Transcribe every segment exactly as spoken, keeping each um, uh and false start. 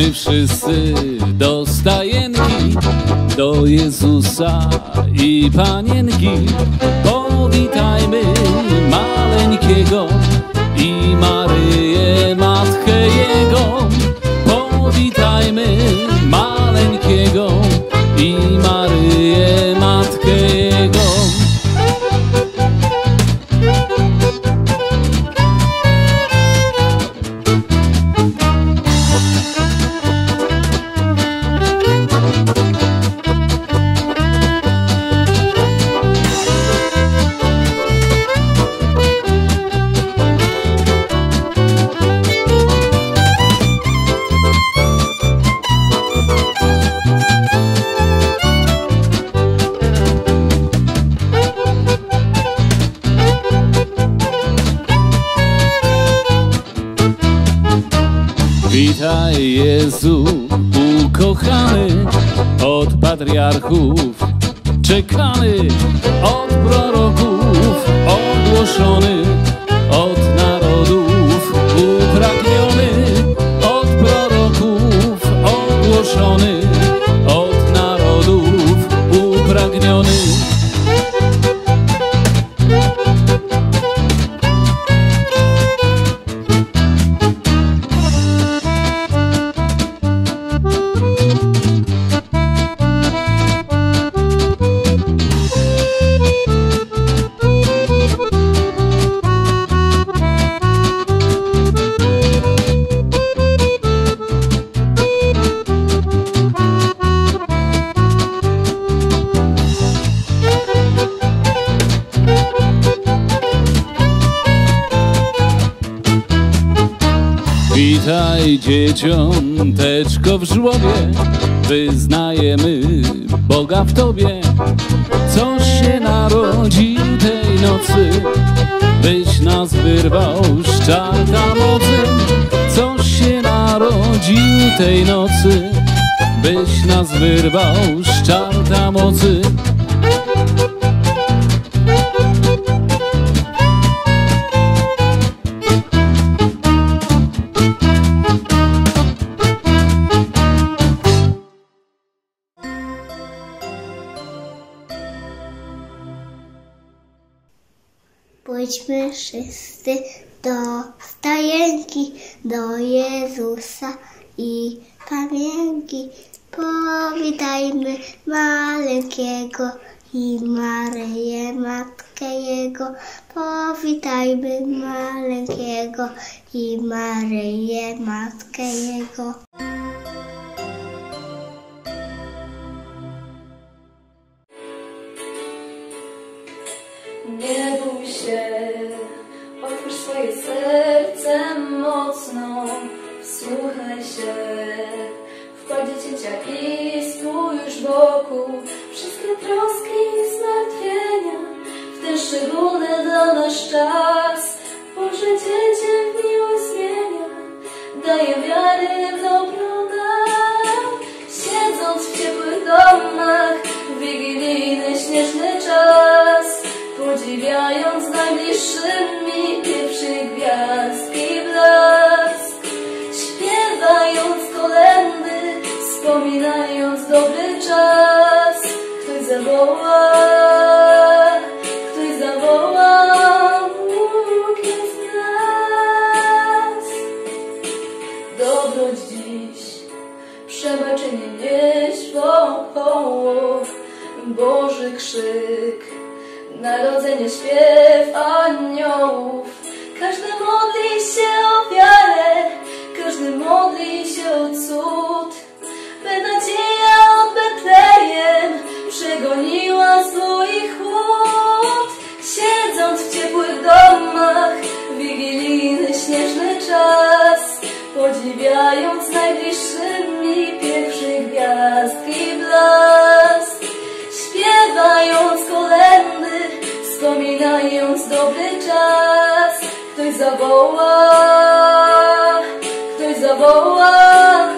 wszyscy do stajenki, do Jezusa i Panienki. Powitajmy maleńkiego i Maryję, Matkę Jego. Powitajmy maleńkiego i Maryję, Matkę Jego. Witaj Jezu ukochany, od patriarchów czekany, od proroków ogłoszony, od narodów upragniony, od proroków ogłoszony, od narodów upragniony. Witaj dzieciąteczko w żłobie, wyznajemy Boga w Tobie. Coś się narodził tej nocy, byś nas wyrwał z czarta mocy. Coś się narodził tej nocy, byś nas wyrwał z czarta mocy. Pójdźmy wszyscy do stajenki, do Jezusa i Panienki. Powitajmy maleńkiego i Maryję, Matkę Jego. Powitajmy maleńkiego i Maryję, Matkę Jego. Nie bój się, otwórz swoje serce mocno, wsłuchaj się w kładzie cięcia i spójrz wokół. Wszystkie troski i zmartwienia w ten szczególny dla nas czas. Boże dziecię w miłość zmienia, daje wiarę do obrona. Siedząc w ciepłych domach, wigilijny śnieżny czas, podziwiając najbliższymi pierwszych gwiazd i blask, śpiewając kolędy, wspominając dobry czas. Ktoś zawoła, ktoś zawoła, Bóg jest w nas. Dobroć dziś, przebaczenie nieść wokoło, Boży krzyk, narodzenie, śpiew aniołów. Każdy modli się o wiarę, każdy modli się o cud, by nadzieja od Betlejem przegoniła zły chłód. Siedząc w ciepłych domach, wigilijny śnieżny czas, podziwiając najbliższymi pierwszych gwiazd i blask, śpiewając kolędy, wspominając dobry czas. Ktoś zawoła, ktoś zawoła.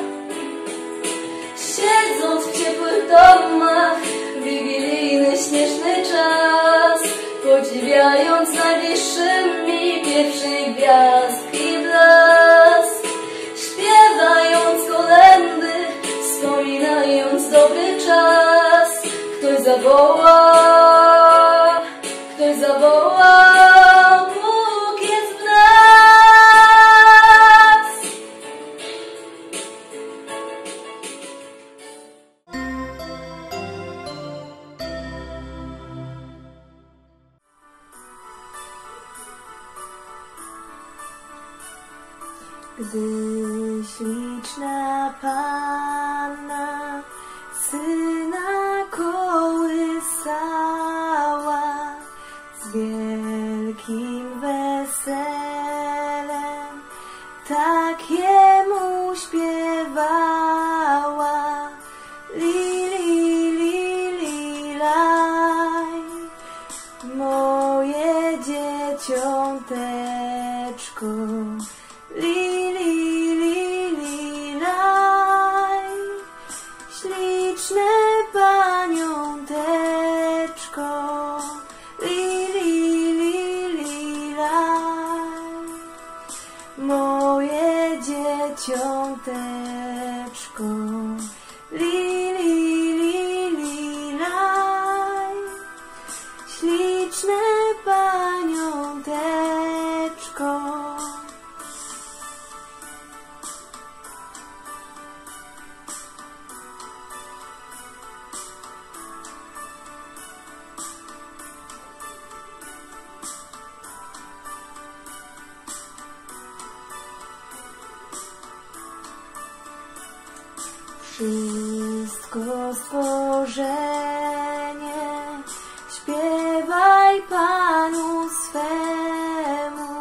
Siedząc w ciepłych domach, wigilijny śnieżny czas, podziwiając najbliższymi pierwszych gwiazd i blask, śpiewając kolędy, czas. Ktoś zawoła, ktoś zawoła, Bóg jest w nas. Gdy śliczna panna syna kołysała, z wielkim weselem tak jemu śpiewała. Li, li, li, li, laj, moje dzieciąteczko. Li, li, li, li, laj, śliczne paniąteczko. Li, li, li, li, laj, moje dzieciąteczko. Li, li, li, li, laj, śliczne paniąteczko. Wszystko stworzenie śpiewaj Panu swemu,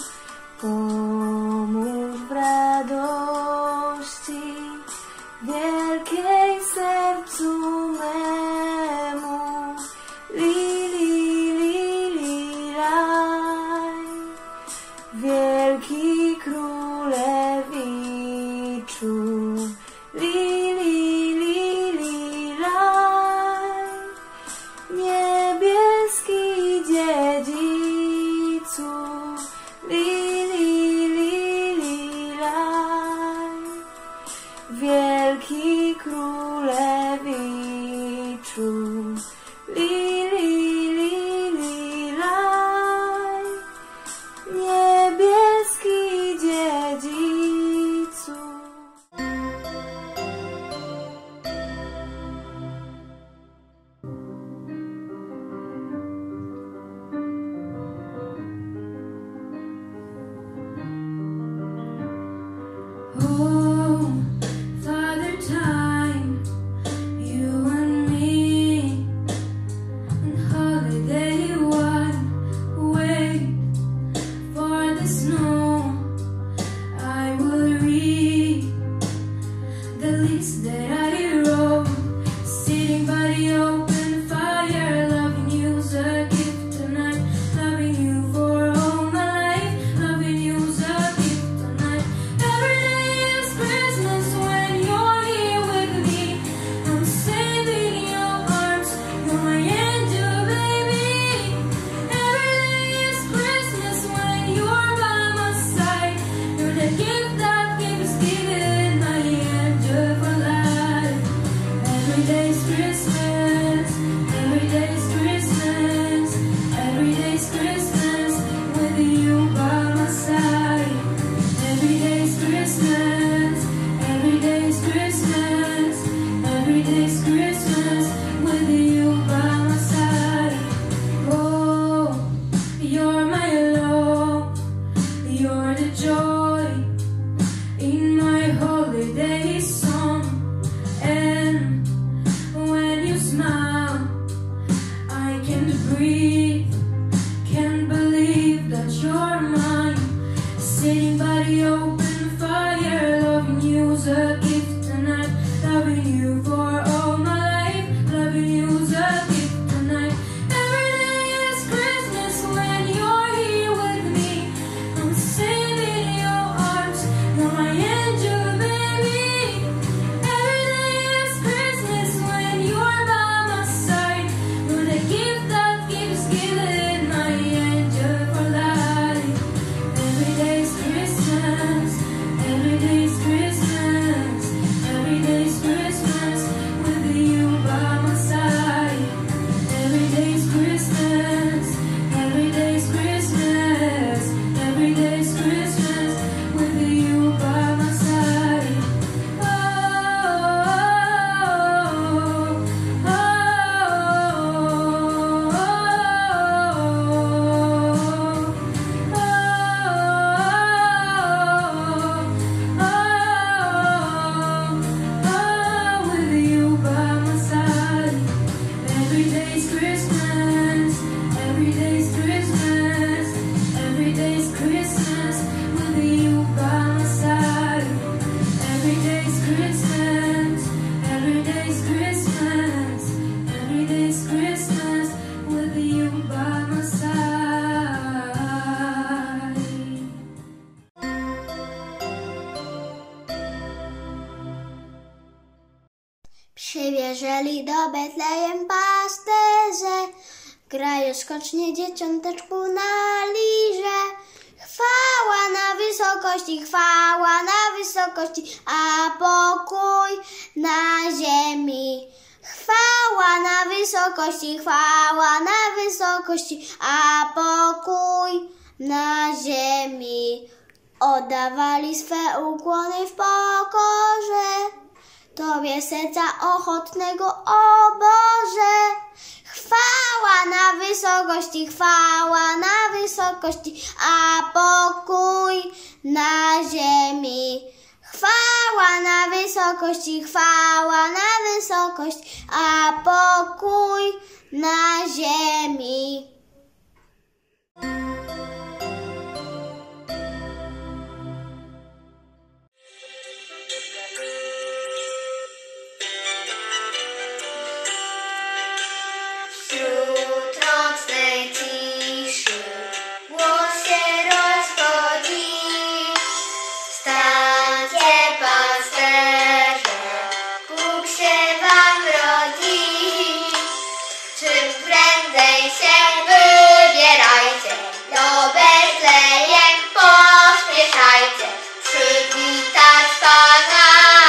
pomóż w radości wielkiej sercu memu. Li, li, li, li, laj, wielki królewiczu. Li, li, li, li, laj, Jeżeli do Betlejem pasterze grają skocznie dzieciąteczku na lirze. Chwała na wysokości, chwała na wysokości, a pokój na ziemi. Chwała na wysokości, chwała na wysokości, a pokój na ziemi. Oddawali swe ukłony w pokorze Tobie serca ochotnego, o Boże. Chwała na wysokości, chwała na wysokości, a pokój na ziemi. Chwała na wysokości, chwała na wysokości, a pokój na ziemi. Wśród nocnej ciszy głos się rozchodzi. Stańcie, pasterze, Bóg się wam rodzi. Czym prędzej się wybierajcie, do Betlejem pośpieszajcie. Przywitać Pana,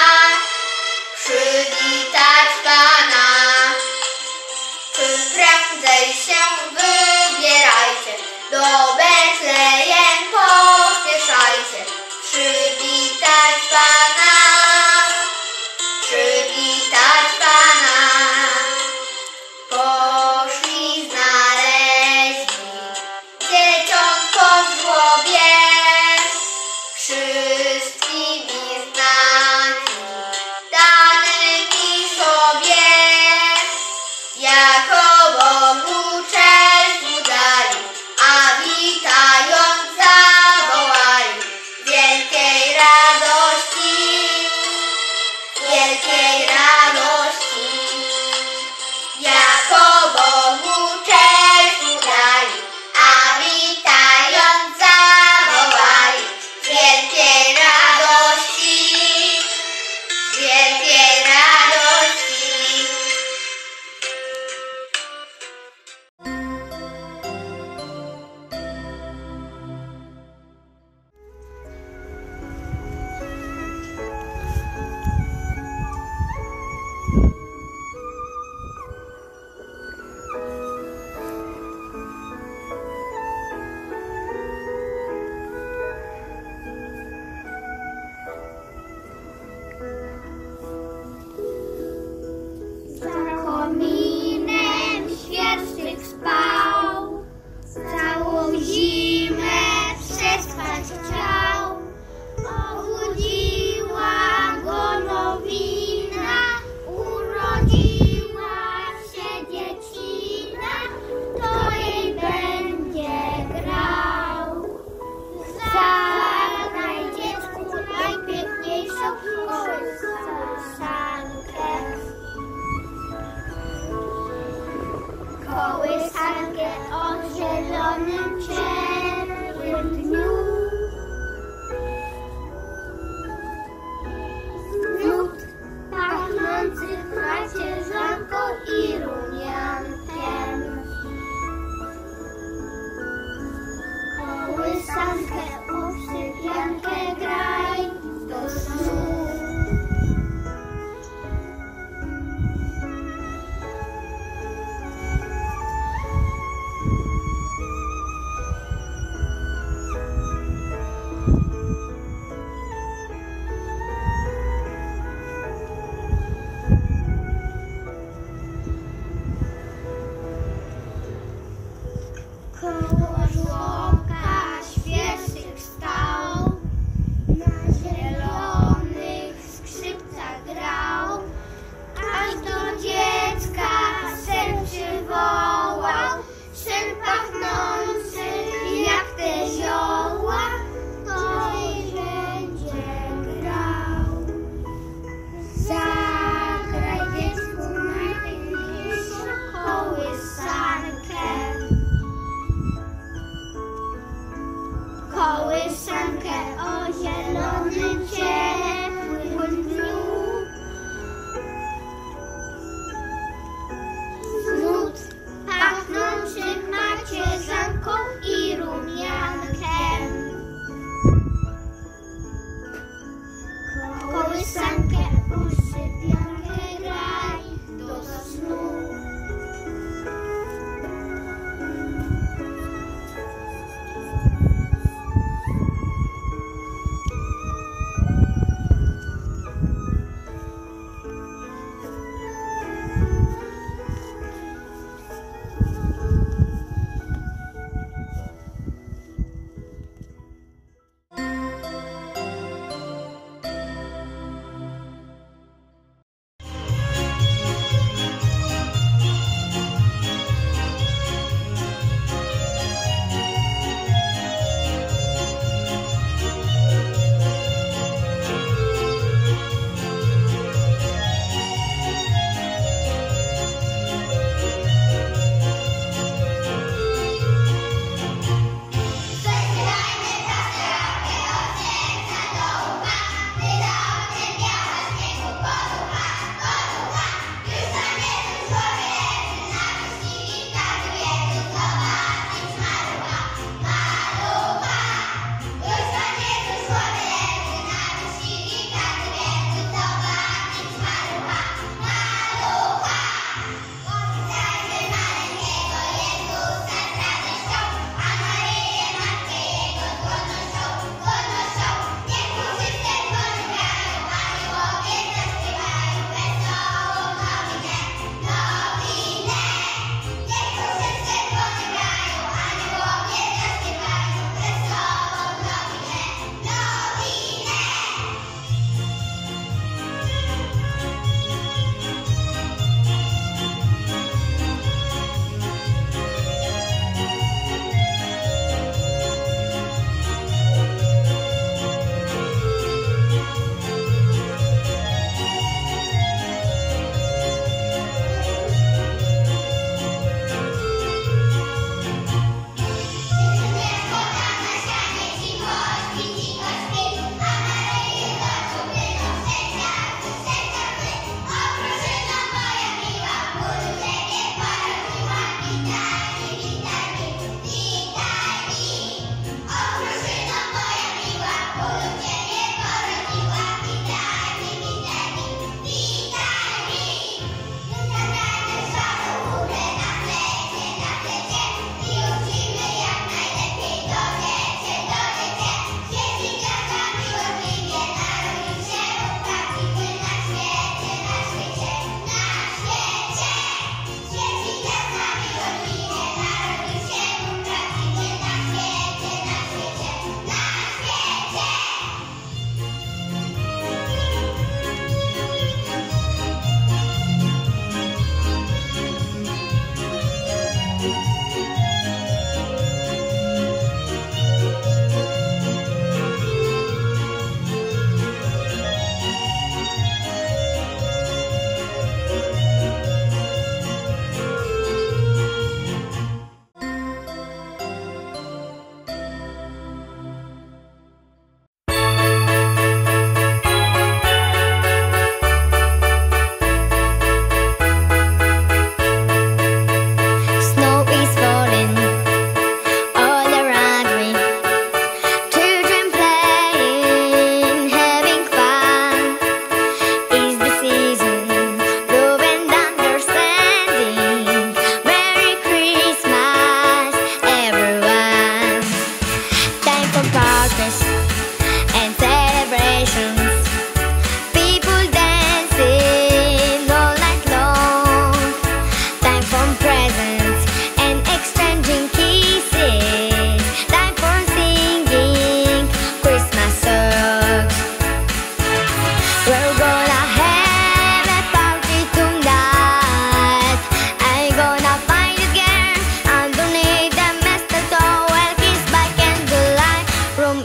przywitać Pana. Czym prędzej się wybierajcie, do Betlejem pośpieszajcie. Przywitać Pana, przywitać Pana. Poszli, znaleźli dzieciątko w żłobie, wszystkimi znaki danymi sobie. Jako Bogu cześć mu dali, a witając zawołali wielkiej radości, wielkiej radości. Jako Bogu cześć mu dali, a witając zawołali wielkiej radości, wielkiej radości. Za kominem świerszczyk spał, całą zimę przetrwać chciał. Obudziła go nowina, urodziła się dziecina, kto jej będzie grał. Zagraj dziecku najpiękniejszą kołysankę. Kołysankę o zielonym ciepłym dniu. Miód pachnący macierzanką i rumiankiem. Kołysankę o sypiankę graj do snu. Koło żłobka świerszczyk stał, na zielonych skrzypcach grał, aż do dziecka sen przywołał, sen pachnący jak te zioła, to jej będzie grał. Zagraj dziecku najpiękniejszą kołysankę. Kołysankę o zielonym ciepłym dniu.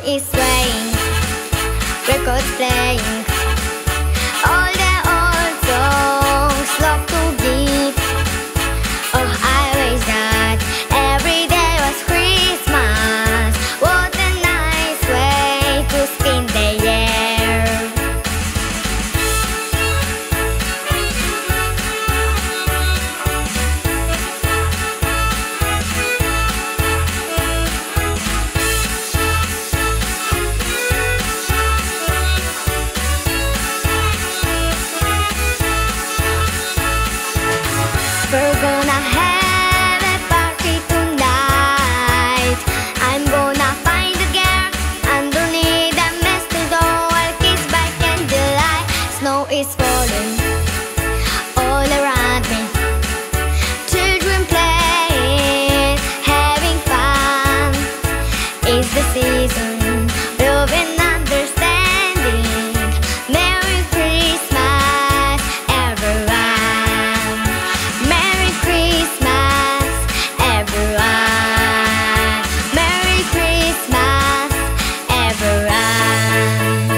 is swaying, records playing, all the old songs love to give. Oh, I wish that every day was Christmas. What a nice way to spend the year. We're gonna have a party tonight. I'm gonna find a girl underneath the mistletoe. I'll kiss by candlelight. Snow is falling all around me. Children playing, having fun. It's the season, love and understanding. Merry Christmas, everyone. Merry Christmas, everyone. Merry Christmas, everyone.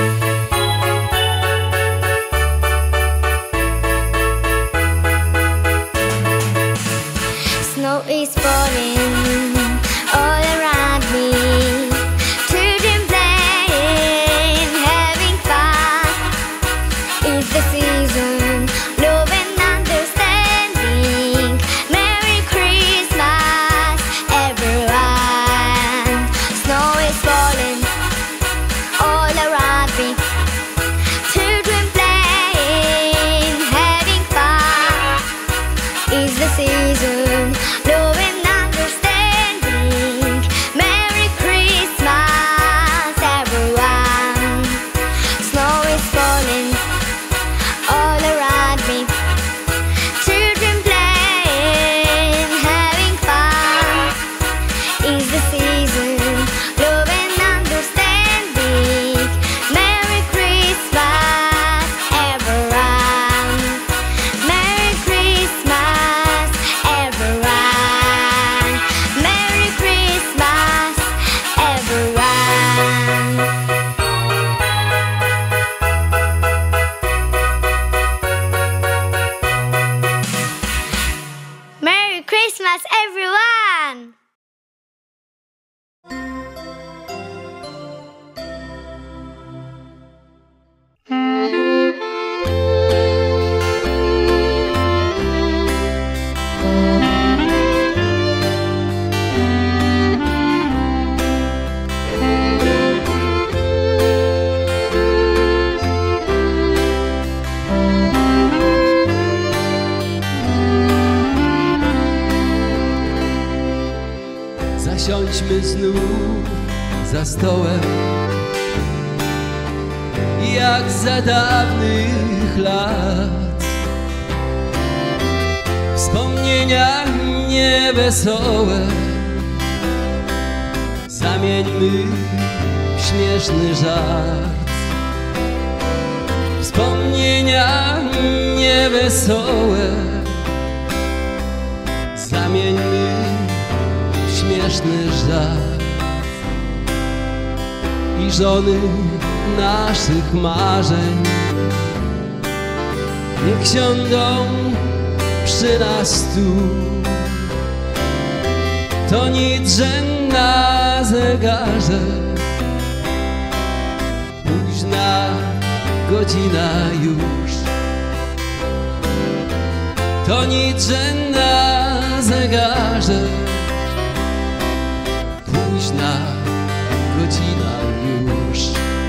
Snow is falling all around me. Children playing, having fun. It's the season, love and understanding. Merry Christmas, everyone. Snow is falling all around me. Children playing, having fun. It's the season, love and understanding. Merry Christmas, everyone. Snow is falling all around me. Children playing, having fun. It's the season, love and understanding. Merry Christmas, everyone. Merry Christmas, everyone. Merry Christmas, everyone. Merry Christmas, everyone! Zasiądźmy znów za stołem, jak za dawnych lat. Wspomnienia niewesołe zamieńmy w śmieszny żart. Wspomnienia niewesołe zamieńmy w śmieszny żart. I żony naszych marzeń niech siądą przy nas tu. To nic, że na zegarze późna godzina już. To nic, że na zegarze późna godzina już.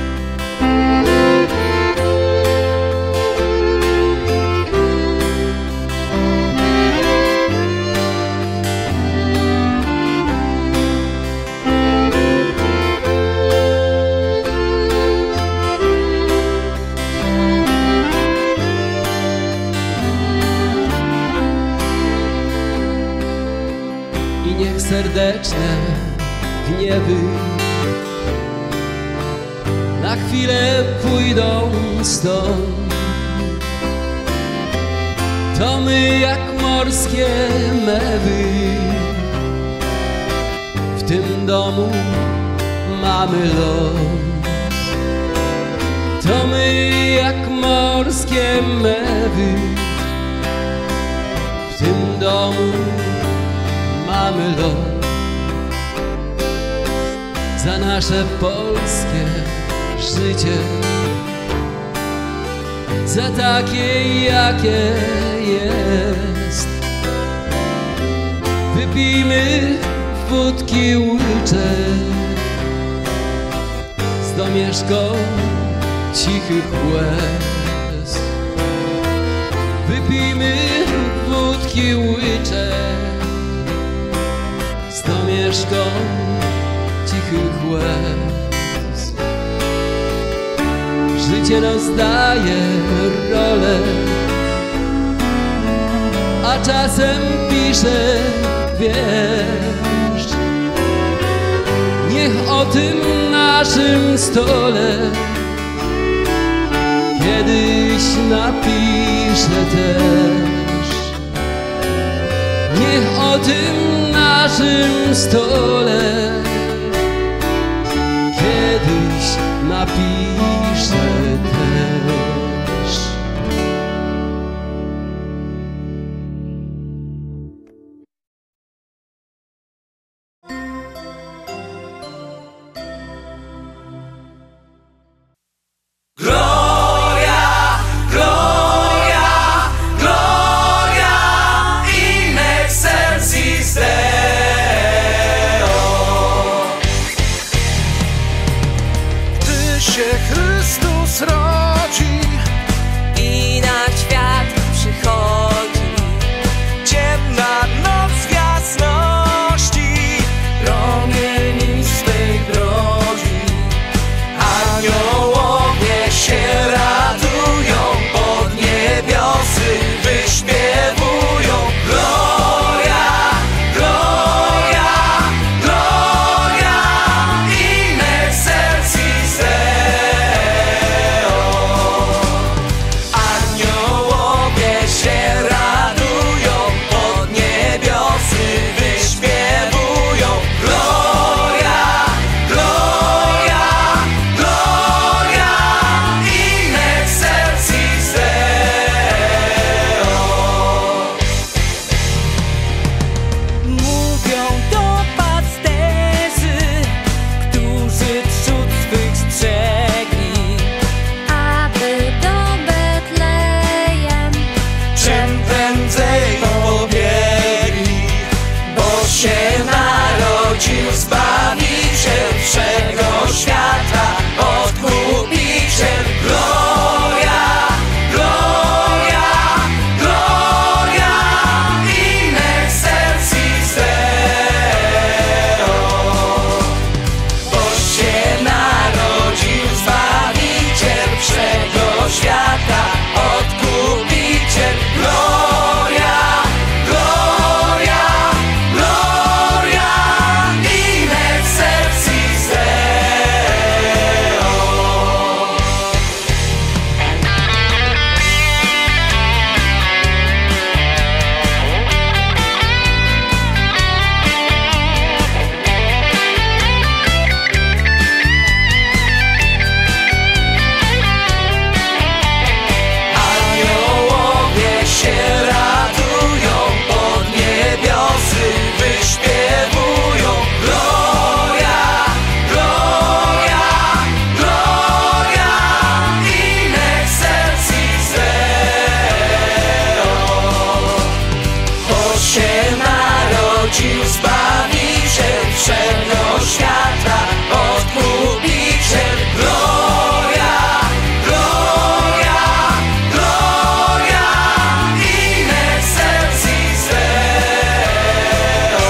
I niech serdeczne gniewy na chwilę pójdą stąd. To my jak morskie mewy w tym domu mamy los. To my jak morskie mewy w tym domu mamy los. Za nasze polskie życie, za takie jakie jest. Wypijmy wódki łyczek z domieszką cichych łez. Wypijmy wódki łyczek z domieszką cichych łez. Życie rozdaje rolę, a czasem pisze wiersz. Niech o tym naszym stole kiedyś napiszę też. Niech o tym naszym stole kiedyś napiszę też. Chrystus rodzi i na świat przychodzi. Ciemna noc w jasności promienistej brodzi. Aniołowie się radują, pod niebiosy wyśpiewują. Gloria, gloria, gloria in excelsis Deo. Aniołowie się radują, pod niebiosy wyśpiewują. Gloria, gloria, gloria in excelsis Deo. Mówią to pasterzy, którzy trzód swych strzegli, aby do Betlejem Czym prędzej pobiegli, bo się narodził Zbawiciel wszego świata, Odkupiciel. Gloria, gloria, gloria in excelsis Deo. Bo się narodził Zbawiciel wszego świata, Odkupiciel. Gloria, gloria, gloria in excelsis Deo. Aniołowie się radują, pod niebiosy wyśpiewują. Gloria, gloria, gloria in excelsis Deo. Bo się narodził Zbawiciel wszego świata, Odkupiciel. Gloria, gloria, gloria in excelsis Deo.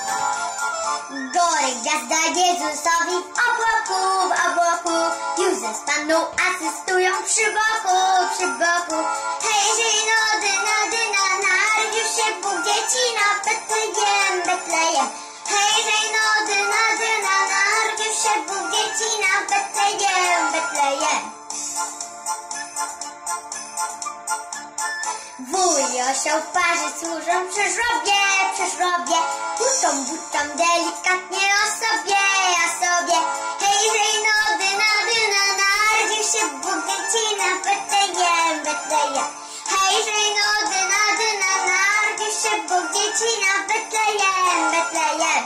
Gory gwiazda Jezusowi w obłoku, w obłoku. Józef Jezus Panu asystują przy boku, przy boku. Hej, hej, no, dyna, dyna, narodził się Bóg dzieci na Betlejem, Betlejem. Hej, hej, no, dyna, dyna, narodził się Bóg dzieci na Betlejem, Betlejem. Wuj i osioł w parze służą przy żłobie, przy żłobie. Buczą, buczą delikatnie o sobie, o sobie. Hej, hej, no, dyna, dyna, narodził się Bóg dzieci na Betlejem, Betlejem. Hej, hej, no, dyna, dyna, narodził się Bóg dzieci na Betlejem, Betlejem.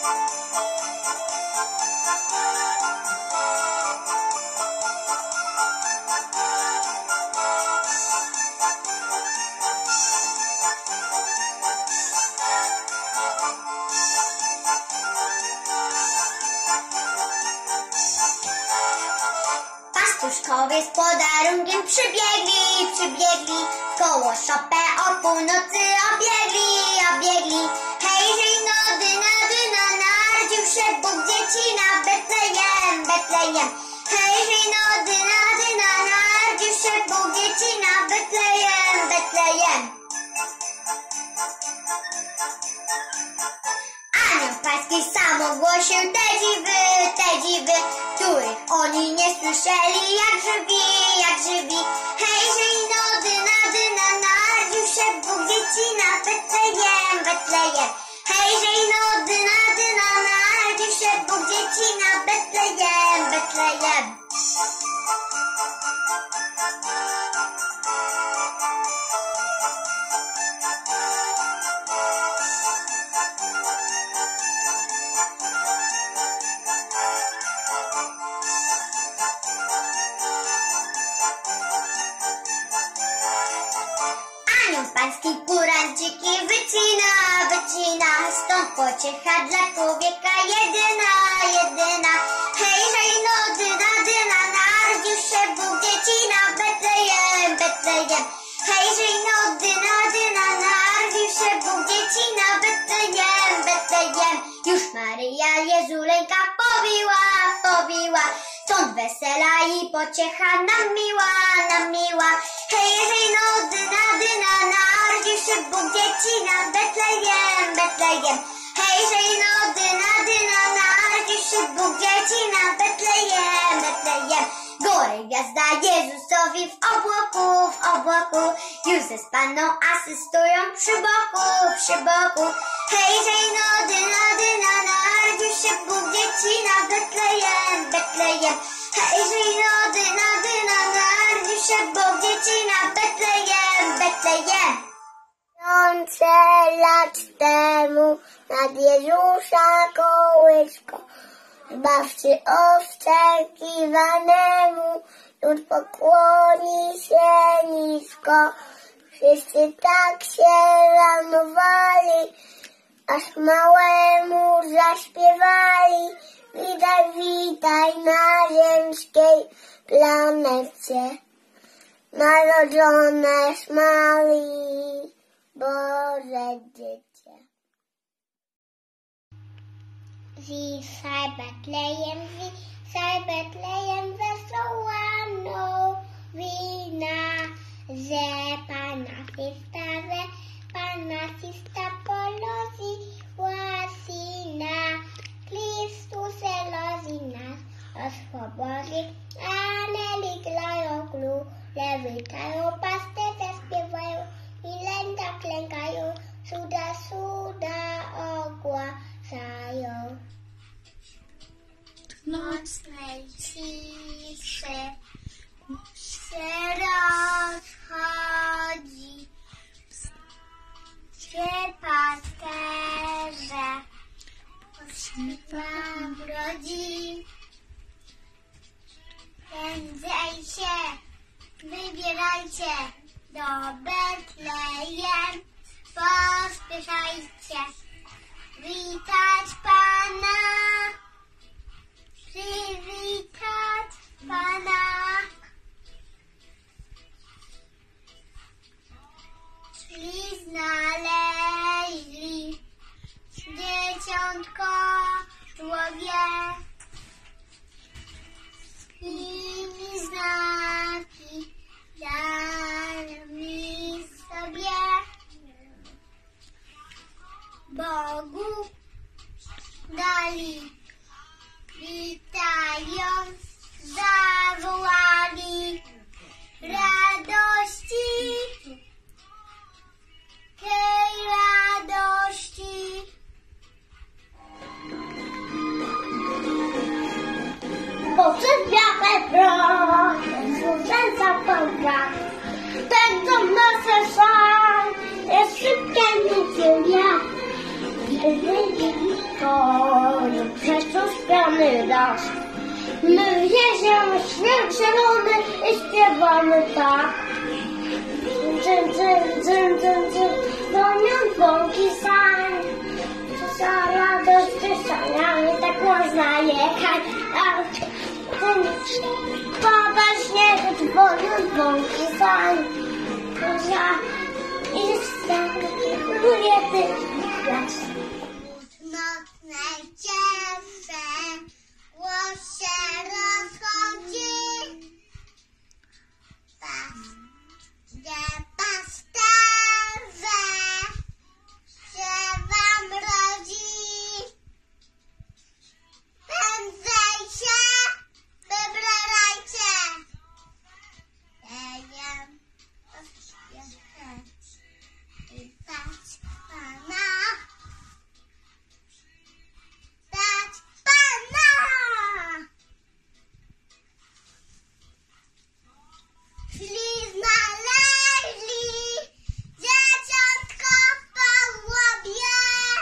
Pastuszkowie z podarunkiem przybiegli, przybiegli. W koło szopę o północy obiegli, obiegli. Hej, hej, no, dyna, dyna, narodził się Bóg dzieci na Betlejem, Betlejem. Hej, hej, no, dyna, dyna, narodził się Bóg dzieci na Betlejem, Betlejem. Anioł pański sam ogłosił te dziwy, te dziwy, których oni nie słyszeli, jak żywi, jak żywi. Hej, hej, no, dyna, dyna, narodził się Bóg dzieci na Betlejem, Betlejem. Hej, hej, no, dyna, dyna, narodził się Bóg dzieci na Betlejem, Betlejem. Pański kuranciki wycina, wycina, stąd pociecha dla człowieka jedyna, jedyna. Hej, hej, no, dyna, dyna, narodził się Bóg dzieci na Betlejem, Betlejem. Hej, hej, no, dyna, dyna, narodził się Bóg dzieci na Betlejem, Betlejem. Już Maryja Jezuleńka powiła, powiła, stąd wesela i pociecha nam miła, nam miła. Hej, hej, no, dyna, dyna, narodził się Bóg dzieci na Betlejem, Betlejem. Hej, hej, no, dyna, dyna, narodził się Bóg dzieci na Betlejem, Betlejem. Góry gwiazda Jezusowi w obłoku, w obłoku. Józef z Panną asystują przy boku, przy boku. Hej, hej, no, dyna, dyna, narodził się Bóg dzieci na Betlejem, Betlejem. Hej, hej, no, dyna, dyna, narodził się Bóg dzieci na Betlejem, Betlejem. Tysiące lat temu nad Jezusa kołyską, zbawcy oczekiwanemu, lud pokłoni się nisko. Wszyscy tak się ranowali, aż małemu zaśpiewali. Witaj, witaj na ziemskiej planecie, narodzone Marii, Boże Dziecię. Wisaj Betlejem, wisaj Betlejem, wesoła nowina, że Pana Chrysta, że Pana Chrysta porodziła syna. Chrystuse rodzi nas, o swobody, anioły grają, króle witają, pasterze śpiewają, milęta klękają, cuda, cuda ogłaszają. Noc najciszy się rozchodzi, gdzie pasterze wam rodzin. Prędzejcie, wybierajcie do Betlejem, pospieszajcie witać Pana, przywitać Pana. Szli, znaleźli dzieciątko w żłobie. wydasz. My wieziemy śnieg zielony i śpiewamy tak. Dzyn, dzyn, dzyn, dzyn, dzyn, dzwonią dzwonki sań. Cała radość wyszania, i tak można jechać. A pada śnieg, dzwonią dzwonki sań. I staruję ty kwiat. Nocne ciesze, głos się rozchodzi. Pas, gdzie pasterze się wam rodzi. Prędzej się wybierajcie. Jedziemy w świecie i dać Pana. Dać Pana. Szli znaleźli dzieciątko po łobie.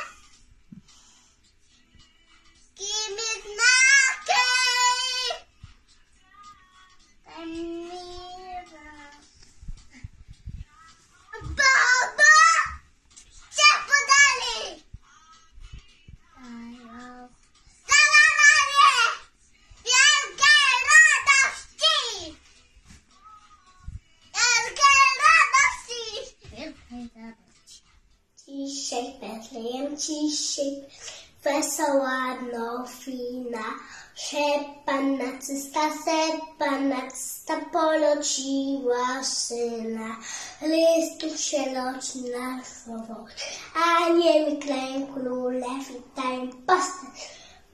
Kim jest znaki? Ten miła. Baba! Cię podali! Załamanie wielkiej radości! Wielkiej radości! Wielkiej radości. Dzisiaj Betlejem, dzisiaj wesoła nowina, że Panna Czysta, że Panna Czysta polociła syna. Listu się rodzi na słowo, a nie Mikołaj królew witają pasterz.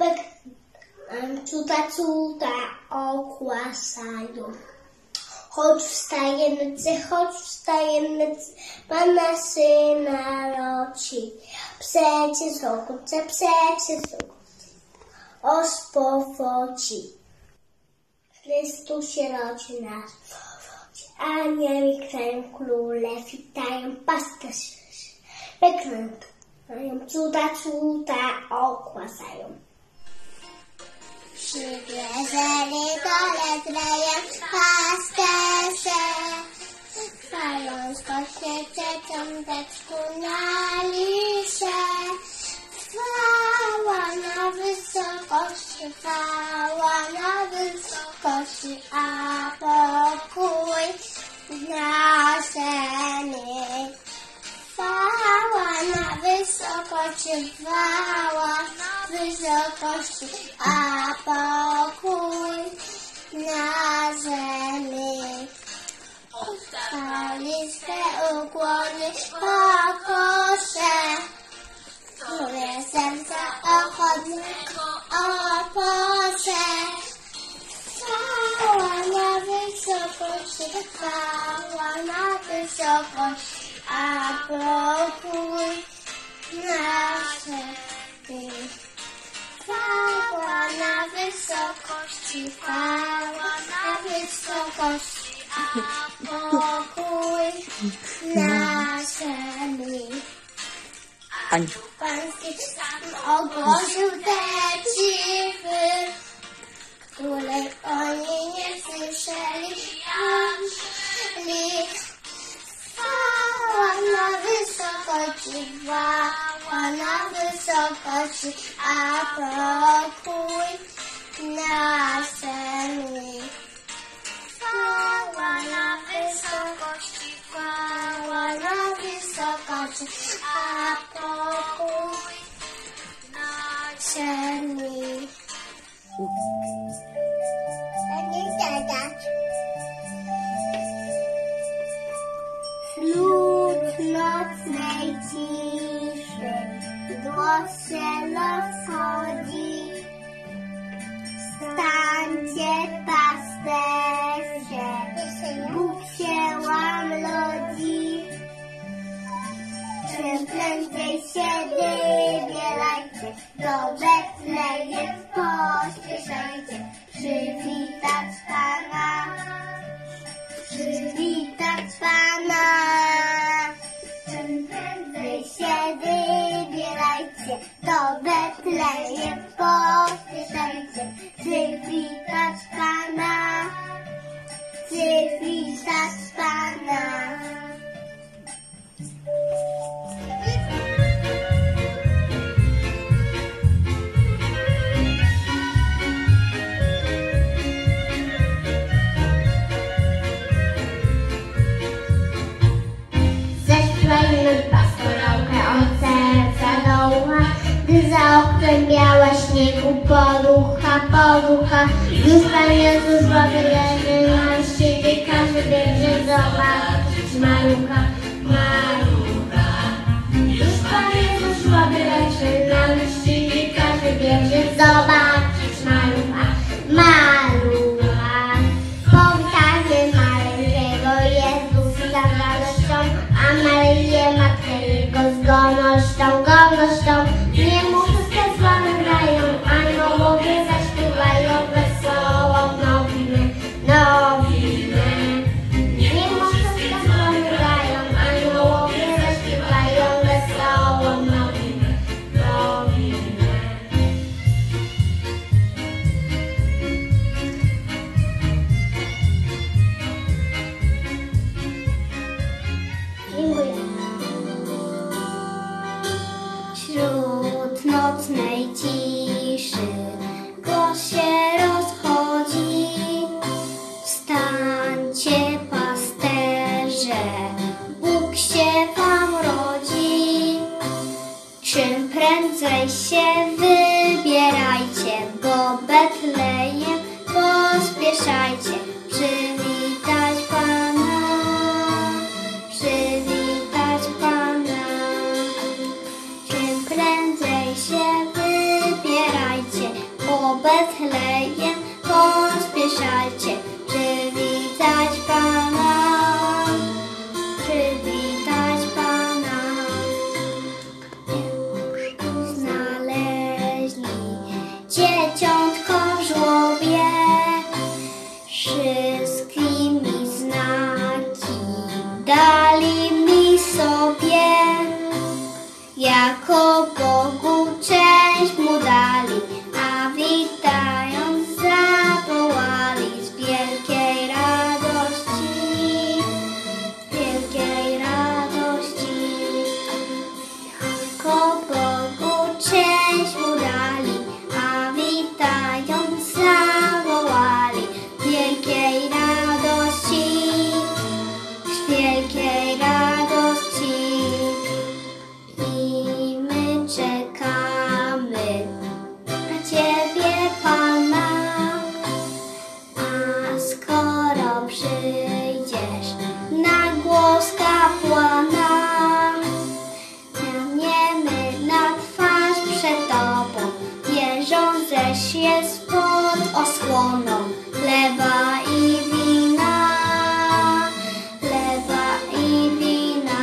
Cuda, cuda ogłasają. Choć wstaje nocy, choć wstaje nocy, Pana syna rodzi. Przecież okoce, przecież okoce, o spowodzi. Chrystus się rodzi na swobodzie, anieli krają królew witają pasterz. Wyglądają cuda, cuda ogłasają. Przywieżeli do Betlejem pasterze, chwaląc go się dzieciąteczku na lisie. Chwała na wysokości, chwała na wysokości, a pokój na ziemi. Chwała na wysokości, chwała na wysokości, a pokój na ziemi. Oddali swe ukłony pokosze, moje serce ochotnego opocze. Chwała na wysokości, chwała na wysokości, a pokój na ziemi. Chwała na wysokości, chwała na wysokości, a pokój na ziemi. Pański stan ogłosił te dziwy, której oni nie słyszeli, anieli. Chwała na wysokości, chwała na wysokości, a pokój na ziemi. Chwała na wysokości, chwała na wysokości, a pokój na ziemi. Wśród nocnej ciszy głos się rozchodzi. Stańcie pasterze, Bóg się wam rodzi. Czym prędzej się wybierajcie, do Betlejem pośpieszajcie, przywitać Pana. Przywitać Pana. Czym prędzej się wybierajcie, do Betlejem pośpieszajcie, Idziemy w pastorałkę od serca do ucha, gdy za oknem biała śniegu porucha, porucha. Już Pan Jezus Boży leży na szczycie, każdy bierze zobaczyć malucha, malucha. Już Pan Jezus Boży leży na szczycie, każdy bierze zobaczyć malucha, malucha. Powitajmy maleńkiego Jezusa z radością, a Maryję Matkę Jego z godnością, godnością. Niemu wszystkie sławy grają, aniołowie zaśpiewają wesoło nowinę, nowinę. Niemu wszystkie sławy grają, aniołowie zaśpiewają wesoło nowinę, nowinę. Dziękuję. Wśród nocnej ciszy głos się rozchodzi. Wstańcie, pasterze, Bóg się wam rodzi. Czym prędzej się wybierajcie, bo Betlejem pospieszajcie, przywitać Pana, przywitać Pana. Czym prędzej się wybierajcie, bo Betlejem pospieszajcie, przywitać Pana, przywitać Pana. Już znaleźli dzieciątko w żłobie, wszystkimi znaki dali mi sobie. Jako Bogu cześć mu dali, a witając zawołali z wielkiej radości, z wielkiej radości. Jako Bogu cześć mu dali, a witając zawołali z wielkiej radości, z wielkiej radości. I my czekamy na Ciebie, Pana, a skoro przyjdziesz na głos kapłana, mianiemy na twarz przed Tobą, wierząc, żeś jest pod osłoną chleba i wina, chleba i wina.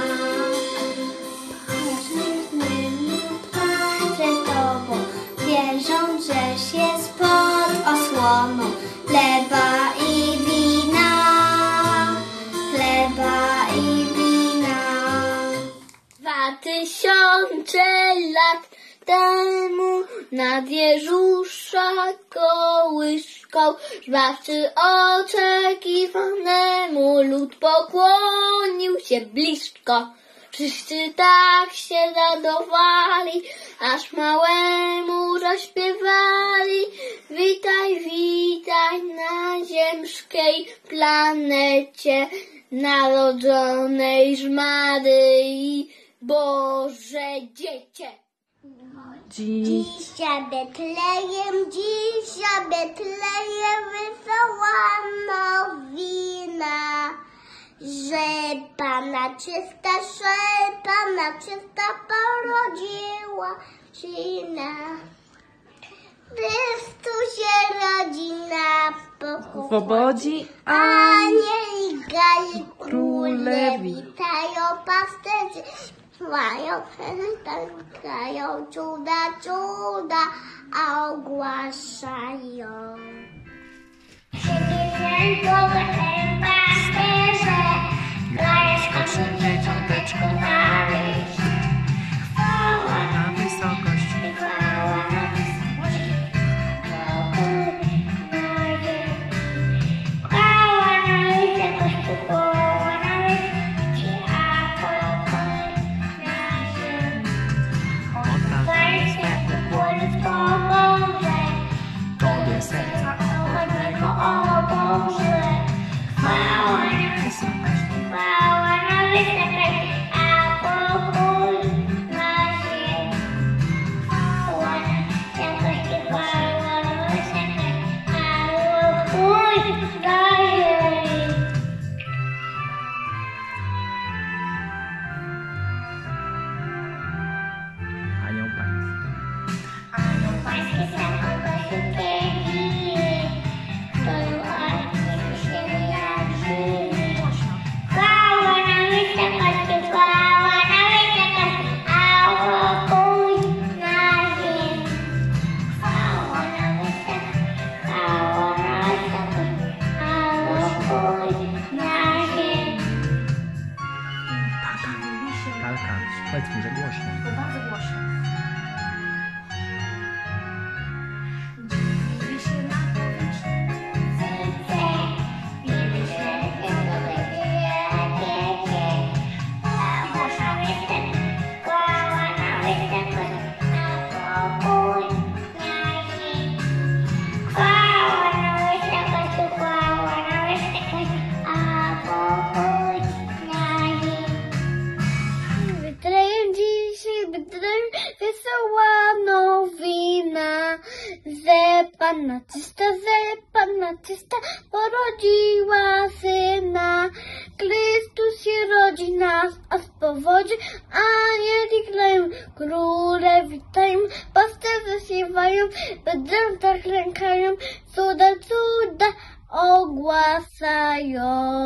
Przed Tobą, wierząc, żeś jest pod osłoną chleba i wina, chleba i wina. Dwa tysiące lat temu nad Jezusa kołyszką Zbawcy oczekiwanemu lud pokłonił się blisko. Wszyscy tak się radowali, aż małemu zaśpiewali. Witaj, witaj na ziemskiej planecie, narodzonej z Maryi, Boże Dziecię. Dziś Dzisiaj Betlejem, dzisiaj Betlejem wesoła nowina, że Pana czysta, że Pana czysta porodziła syna. Chrystus się rodzi na pokój. Swobodzi Anieli gali króle króle witają, pasterze śpiewają, pękają, cuda, cuda, a ogłaszają. Świętego pasterze, daje skoczny dzieciąteczku na wieś. Chwała na wysokości. Chwała na wysokości. Chwała na wysokości. Chwała na wysokości. A pokój na ziemi. Oddaj swego kłoniec pomoże. Tobie serca ochotnego, o Boże. Chwała na wysokości. Chwała na wysokości. Natalka, powiedz mi, że głośno. To bardzo głośno. Dziwi się na powierzchni. Wytraję dzisiaj, wytraję wesoła nowina, że Panna Czysta, że Panna Czysta porodziła syna. Chrystus się rodzi nas, a z powodzi anieli grają, króle witają, pasterze śpiewają, bedręta klękają, cuda, cuda ogłasają.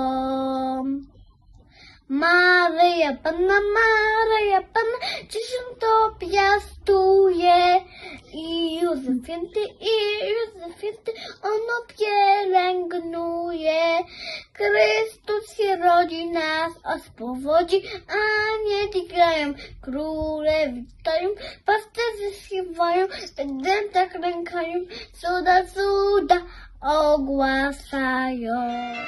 Maryja Panna, Maryja Panna, dziesiątą piastuje. I Józef Święty, i Józef Święty, ono pielęgnuje. Chrystus się rodzi nas, a z powodzi anieli grają, króle witają, pasterze śpiewają, bedręta klękają, cuda, cuda ogłasają.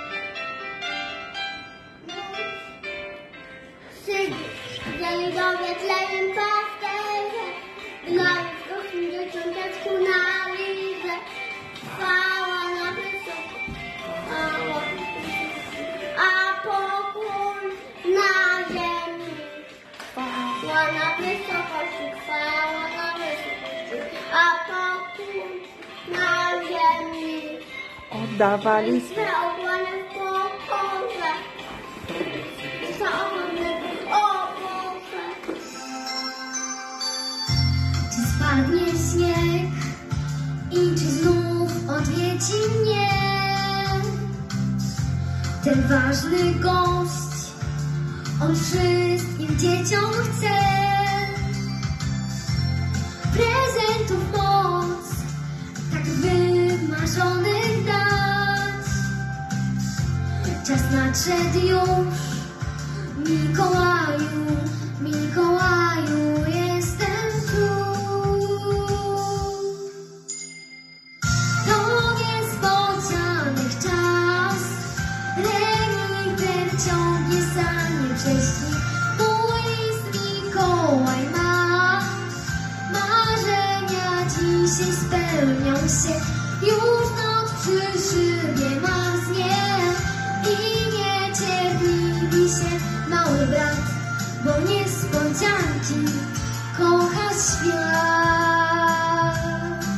Dalej do Betlejem pasterze, dla wzrostu dzieciąteczku na lidze. Chwała na wysoko, chwała, a pokój na ziemi. Chwała na wysokości, chwała na wysokości, a pokój na ziemi. Oddawali Swe okłany w pokorze. Czy spadnie śnieg i czy znów odwiedzi mnie ten ważny gość? On wszystkim dzieciom chce prezentów moc, tak wymarzonych dać. Czas nadszedł już. Mikołaju, Mikołaju, jestem tu. To niespodzianych czas, renifer ciągnie sanie wcześniej. Mój list Mikołaj ma, marzenia dzisiaj spełnią się. Już noc przy szybie marznie i niecierpliwi się mały brat, bo niespodzianki kocha świat.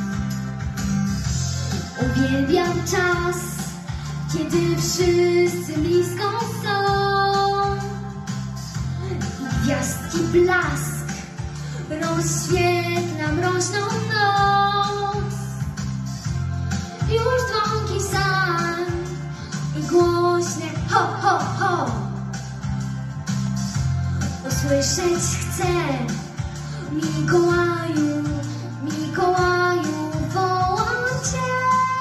Uwielbiam czas, kiedy wszyscy blisko są i gwiazdki blask rozświetla mroczną noc. Już dzwonki sam i głośne ho, ho, ho usłyszeć chcę. Mikołaju, Mikołaju, wołam Cię.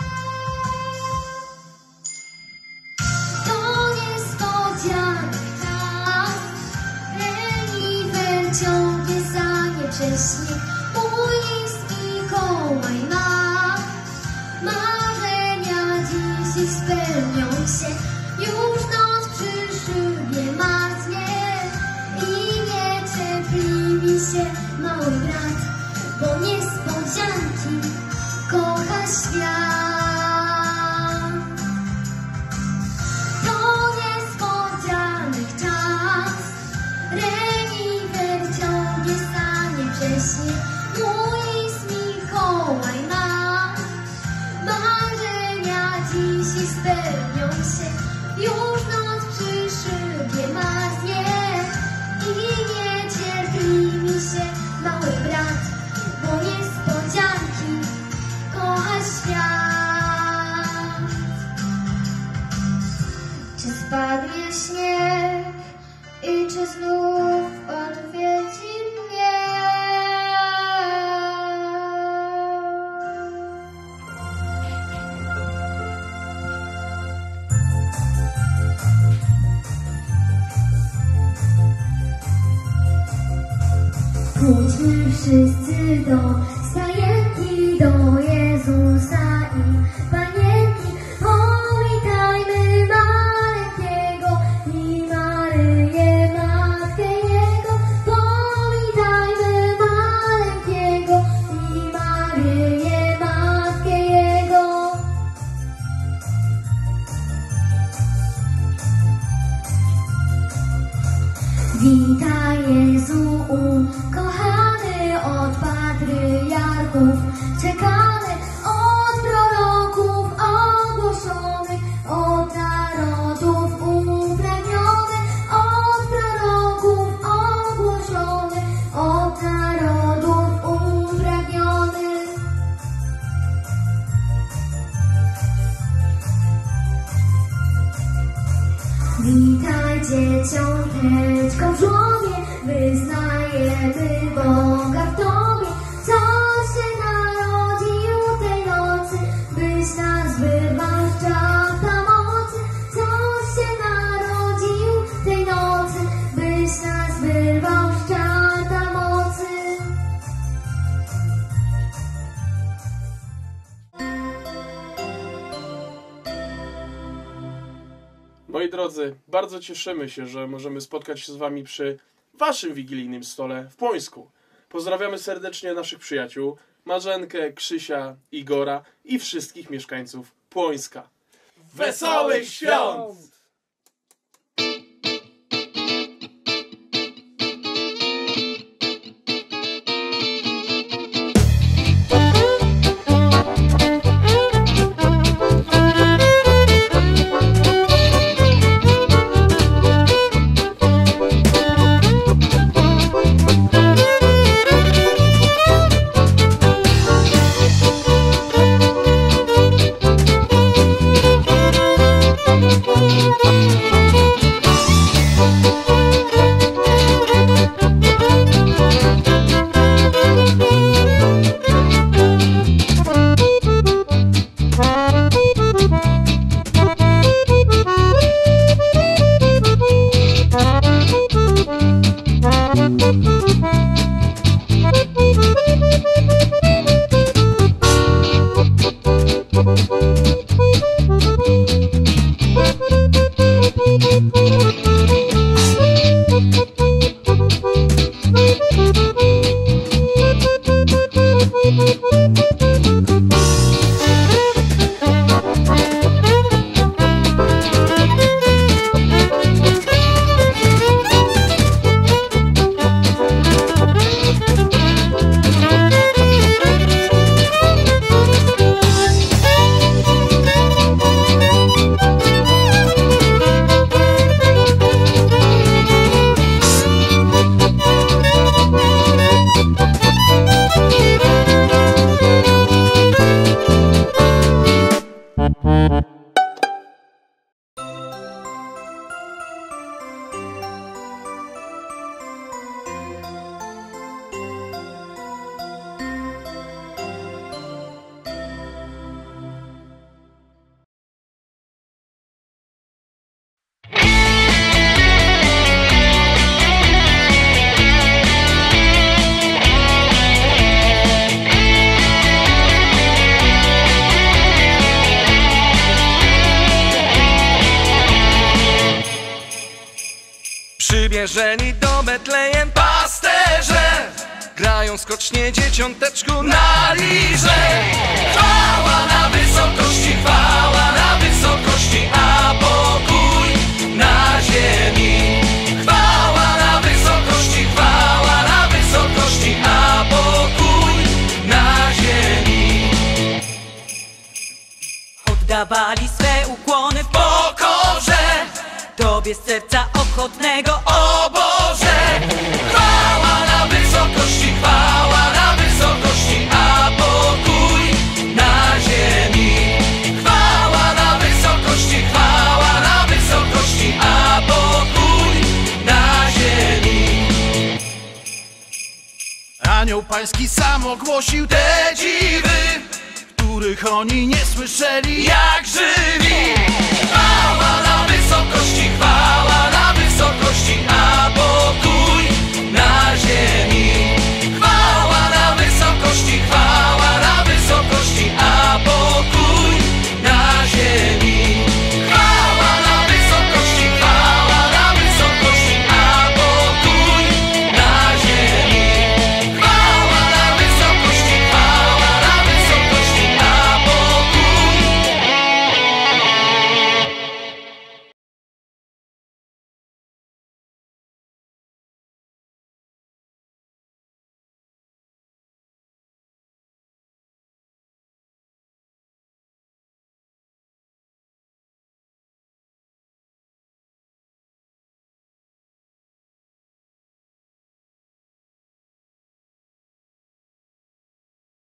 To niespodziany czas, renifer ciągnie sanie wcześniej. Mój list Mikołaj ma, marzenia dzisiaj spełnią się. Już noc przy szybie marznie i niecierpliwi się mały brat, bo niespodzianki kocha świat. To niespodzianych czas, renifer ciągnie sanie wcześniej. Mój list Mikołaj ma, marzenia dzisiaj spełnią się. Już noc przy szybie marznie i niecierpliwi się mały brat, bo niespodzianki kocha świat. Pójdźmy wszyscy do stajenki, do Jezusa i Panienki. Powitajmy maleńkiego i Maryję, Matkę Jego. Powitajmy maleńkiego i Maryję, Matkę Jego. Witaj Jezu ukochany, od patriarchów czekany, od proroków ogłoszonych, od narodów upragniony, od proroków ogłoszony, od narodów upragniony. Witaj dzieciąteczko w żłobie, wyznajemy Boga w Tobie, co się narodził tej nocy, byś nas wyrwał z czarta mocy. Co się narodził tej nocy, byś nas wyrwał z czarta mocy. Moi drodzy, bardzo cieszymy się, że możemy spotkać się z Wami przy Waszym wigilijnym stole w Płońsku. Pozdrawiamy serdecznie naszych przyjaciół, Marzenkę, Krzysia, Igora i wszystkich mieszkańców Płońska. Wesołych świąt! Przybierzeni do Betlejem pasterze grają skocznie dzieciąteczku na lirze. Chwała na wysokości, chwała na wysokości, a pokój na ziemi. Chwała na wysokości, chwała na wysokości, a pokój na ziemi. Oddawali swe ukłony w Pokorze Tobie z serca ochotnego, o Boże. Chwała na wysokości, chwała na wysokości, a pokój na ziemi. Chwała na wysokości, chwała na wysokości, a pokój na ziemi. Anioł Pański sam ogłosił te dziwy, których oni nie słyszeli Jak żywi. Chwała na wysokości, chwała na wysokości, a pokój